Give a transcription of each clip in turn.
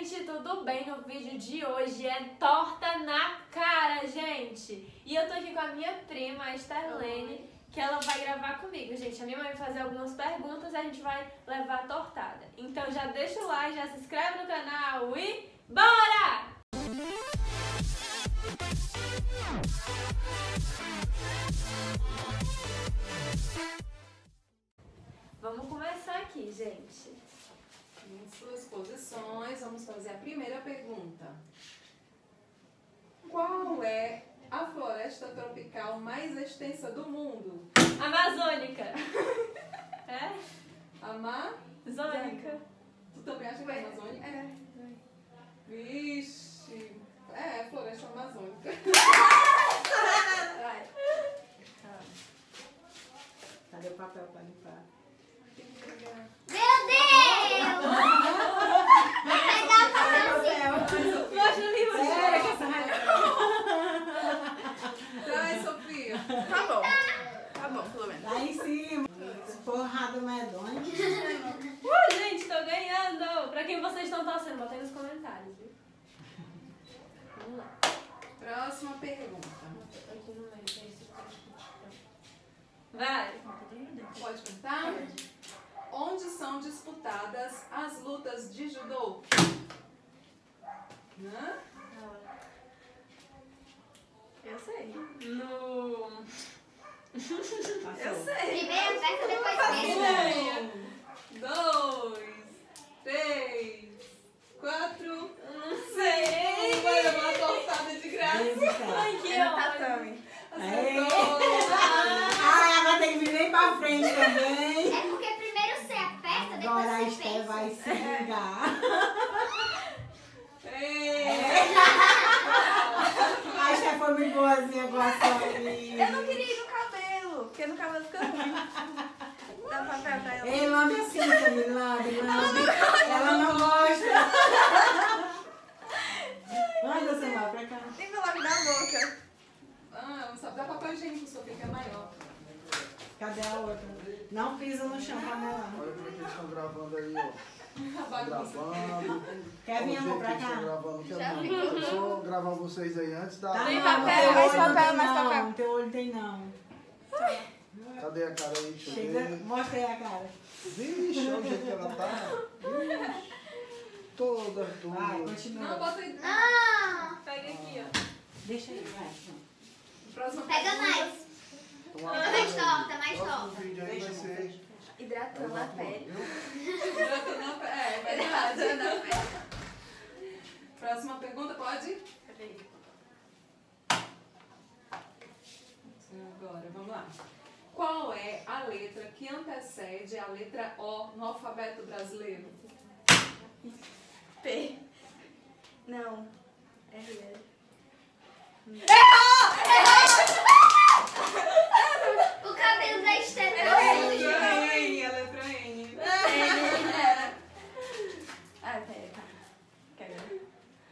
gente, tudo bem? No vídeo de hoje é torta na cara, gente. E eu tô aqui com a minha prima, a Starlene, que ela vai gravar comigo, gente. A minha mãe vai fazer algumas perguntas e a gente vai levar a tortada. Então já deixa o like, já se inscreve no canal e bora! Vamos começar aqui, gente. Em suas posições, vamos fazer a primeira pergunta. Qual é a floresta tropical mais extensa do mundo? Amazônica. É? Amazônica. Tu também acha que é amazônica? É. Vixe. É, floresta amazônica. Vai. Cadê o papel para limpar? Meu Deus! Vou pegar o papelzinho. Mostra ali, Traz, Sofia. Tá bom, pelo menos. Lá em cima. Porrada medonha. Gente, tô ganhando! Pra quem vocês estão torcendo, bota aí nos comentários, viu? Vamos lá. Próxima pergunta. Aqui no meio, que é isso. Vai! Pode perguntar? Onde são disputadas as lutas de judô? Hã? Eu sei. No... Eu sei. Primeiro aperta, depois fecha. 1, 2, 3, 4. Não sei! Vai levar uma tortada de graça. Ai, que É no ótimo! tatame. Acertou. Ai, agora tem que vir bem pra frente também. É porque primeiro você aperta, depois Agora a você Esté fecha. vai se vingar. A Esté foi muito boazinha com a Sônia. Eu não queria ir no cabelo, porque no cabelo fica ruim. Dá papel pra ela. Ei, lambe assim, Sônia, lambe. Ela não gosta. Manda, Samar, pra cá. Nem pra lá me dar a boca. Não sabe dar papel higiênico, Sofia, que é maior. Cadê a outra? Não pisa no chão, Camila. Olha como é que eles estão gravando aí, ó. A bagunça. Gravando. Quer vir, amor, pra Eles estão cá? gravando, quer Já não. ficou. Eu só gravar vocês aí antes da. Tá, Tem não, papel, teu mais olho não papel, tem mais não, papel. Teu olho tem não. Cadê a cara aí? Deixa eu Chega, ver. mostra aí a cara. Vixe, olha o jeito que ela tá. Vixe. Toda Vai, dura. continua. Não, bota aí. Não! Pega aqui, ó. Deixa aí, vai. Próxima Pega pergunta. mais. Então, Mais torta, mais próximo torta. vídeo aí vai Fecha, ser. fecha. Hidratando a pele. É verdade. Hidratando a pele. Próxima pergunta, pode? Peraí. Agora, vamos lá. Qual é a letra que antecede a letra O no alfabeto brasileiro? P. Não. R. O cabelo da Esther É tá a sujo. letra N, a letra N. Era. Ah, pera, tá. Quer ver?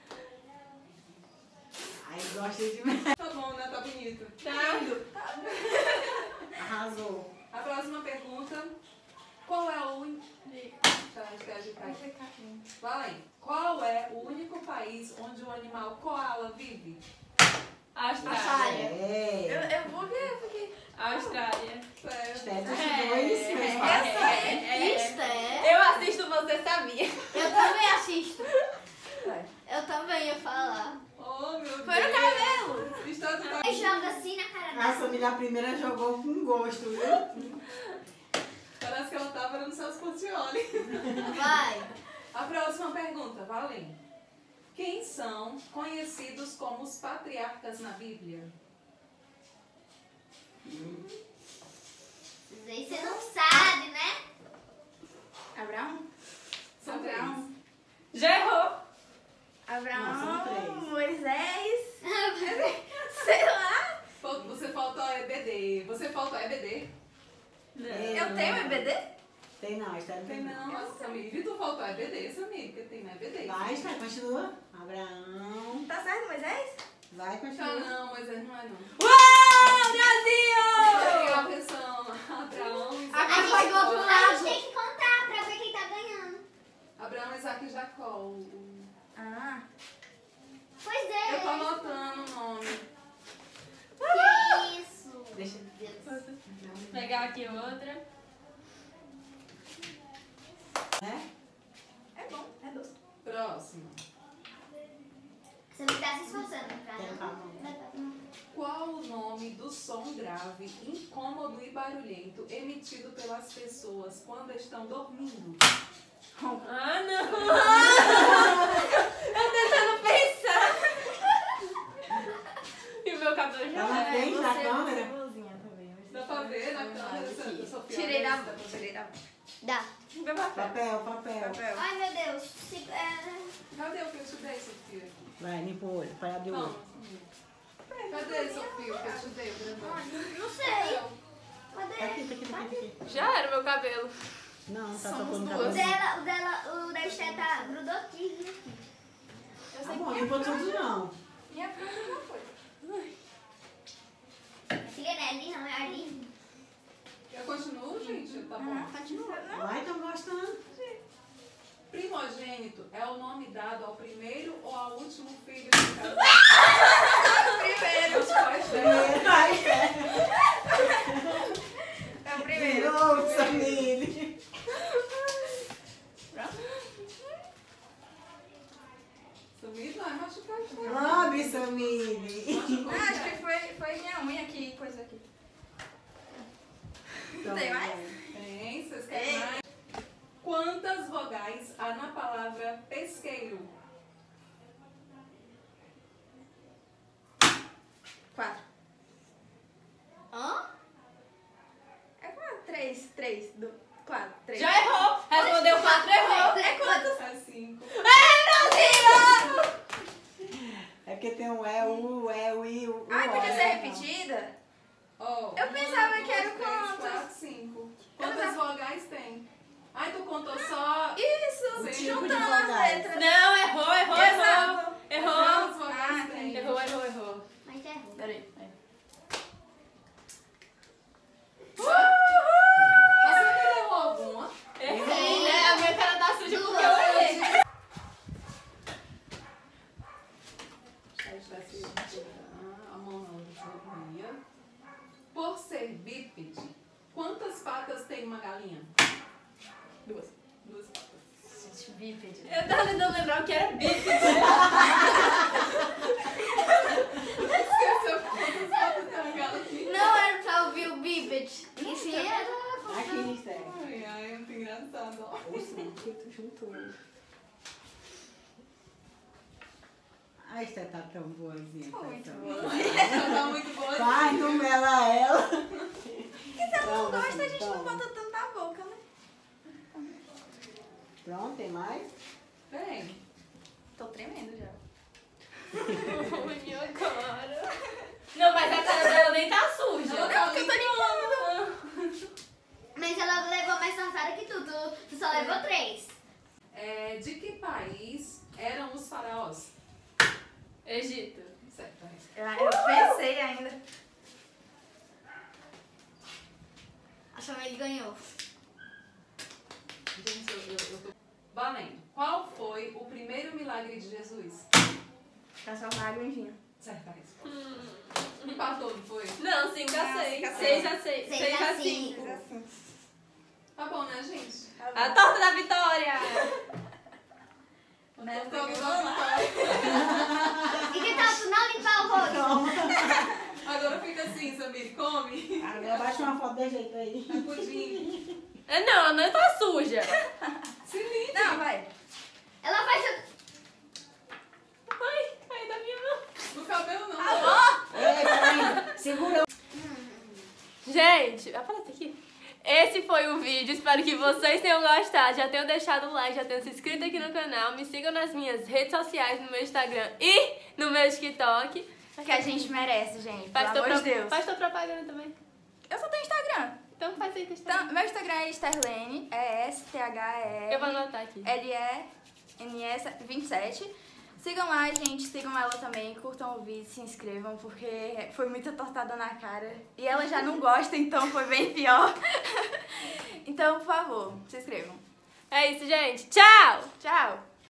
Aí gosta de... Tá bom, né? Tá bonito. Tá indo. Arrasou. A próxima pergunta. Qual é o único... Tá, acho que é agitar. Vai. Qual é o único país onde o animal koala vive? Austrália. É. Eu vou ver, porque... Austrália. Esté dos dois. Esther? Eu assisto, você sabia. Eu também assisto. Vai. Eu também ia falar. Oh, meu Deus. Foi no cabelo. Está do Eu jogo assim na cara A dela. família a primeira jogou com gosto, viu? Parece que ela tava no Celso Portioli. Vai. A próxima pergunta, valendo. Quem são conhecidos como os patriarcas na Bíblia? Isso aí você não sabe, né? Abraão? São Abraão. Já errou. Abraão, Não, são três. Moisés, sei lá. Você faltou EBD. Você faltou EBD? Eu tenho EBD? Tem não, Esté não Tem não, Samir. E tu faltou EBD, Samir, porque tem na EBD. Vai, Esté, continua. Abraão. Tá certo, Moisés? Vai, Tá continua. não, mas não é não. Uau, Brasil! Tem a versão Abraão e A gente vai do outro lado. A gente tem que contar pra ver quem tá ganhando. Abraão, Isaac e Jacó. Ah, Pois é. Eu tô anotando o nome. Que isso? Deixa. Vou pegar aqui outra. Né? é bom, é doce. Próximo. Você me tá se esforçando pra Quero com a mão. Qual o nome do som grave, incômodo e barulhento emitido pelas pessoas quando estão dormindo? Ah, não! Eu tentando pensar. E o meu cabelo já Ela é. fez na Você câmera? bonzinha também. Dá pra ver na câmera, Sofia? Tirei da mão, tirei da mão. Dá. Meu papel. Papel. Papel. Ai, meu Deus. Cadê o que eu te dei, Sofia? Vai, limpa o olho. Vai abrir o Não. olho. Cadê, Sofia, o que eu te dei, o grandão? Não sei. Cadê? Cadê? Já era o meu cabelo. Não, tá Somos tocando duas. cabelo. O da Esté tá grudou aqui. Eu Tá sei bom, que limpa tudo não. minha franja já foi. Filha, não é ali, não, é ali. Eu continuo, gente? Tá bom. Continua. Vai, tão gostando. Primogênito é o nome dado ao primeiro ou ao último filho de cada Primeiro. Os pais dela. Primeiro, vai, É o primeiro. Virou, Samir. Samir vai machucar a gente. Abre, Samir. Ah, acho que foi minha unha que coisa aqui. Tem mais? Tem, vocês querem mais? Quantas vogais há na palavra pesqueiro? 4. Hã? É 4. 3. 4. 3. Já errou! Respondeu 4, errou! É quantos? É 5. É porque tem o o I, o Ai, O. podia ser repetida? Oh, Eu pensava que era o quantos? 4, 5. Quantas vogais tem? Ai, tu contou só... Isso, Sim. juntando Tipo de as vogais. letras. Não, errou! Exato. Errou! Quantas vogais Ah, tem? Errou. Mas já errou. Peraí. Você errou alguma? Errei, né? A minha cara tá suja porque eu errei. A mão não, Sofia. Por ser bípede, quantas patas tem uma galinha? 2. 2 patas. Gente, bípede. Eu tava tentando lembrar o que era bife. Esqueceu quantas patas tem uma galinha? Não era pra ouvir o bípede. Isso era. Aqui, Esther. Ai, é muito engraçado, ó. Nossa, que tu juntou. A Esther tá tão boazinha. Tô muito tão- boa. Ela tá muito boa. Vai, numela ela. Se ela não gosta, a gente não bota tanto na boca, né? Pronto, tem mais? Vem. Tô tremendo já. Minha cara. Não, mas a cara dela nem tá suja. Não, porque eu tô limpando. Mas ela levou mais passada que tu. Tu só levou 3. De que país eram os faraós? Egito. Certo, Eu pensei ainda. A família ganhou. Gente, eu tô... Valendo. Qual foi o primeiro milagre de Jesus? Transformar água em vinho. Certa resposta. Empatou, não foi? Não, 5 a 6. 6 a 6. 6 a 5. Assim. Tá bom, né, gente? A torta da vitória. Né? Então, Porque vamos lá. E que tal tu não limpar o rosto? Agora fica assim, Samir, come. Agora baixa uma foto desse jeito aí. É pudim. Não, não tá suja. Se limpe. Não, vai. Ela vai ser. Ai, caiu da minha mão. No cabelo não. Ei, peraí. Segura. Gente, aparece aqui. Esse foi o vídeo, espero que vocês tenham gostado. Já tenham deixado o like, já tenham se inscrito aqui no canal. Me sigam nas minhas redes sociais, no meu Instagram e no meu TikTok. Que a gente merece, gente. Faz Pelo tua, amor de Deus. faz tua propaganda também. Eu só tenho Instagram. Então faz aí teu Instagram. Então, meu Instagram é Sterlene, é S-T-H-E. Eu vou anotar aqui. LENS27. Sigam lá, gente. Sigam ela também. Curtam o vídeo, se inscrevam, porque foi muita tortada na cara. E ela já não gosta, então foi bem pior. Então, por favor, se inscrevam. É isso, gente. Tchau! Tchau!